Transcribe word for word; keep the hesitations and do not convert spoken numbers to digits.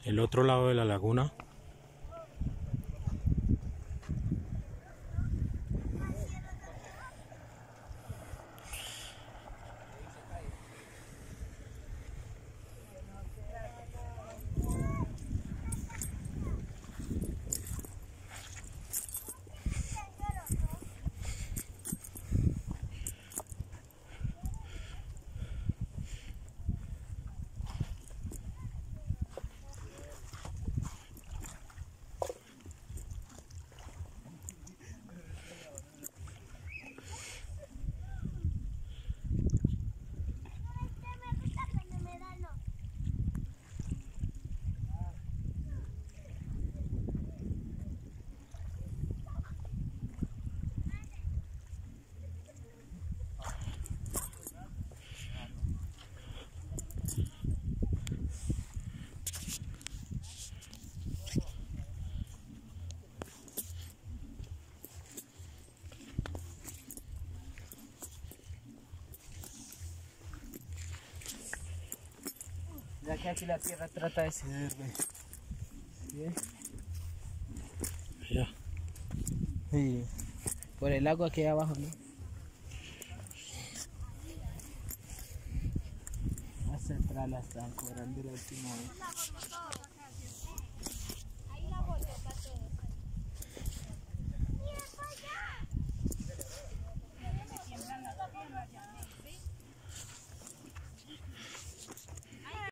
el otro lado de la laguna. Ya que aquí la tierra trata de cederme. ¿Sí? Ya. Sí. Por el agua que hay abajo, ¿no? La central la están cobrando la última vez.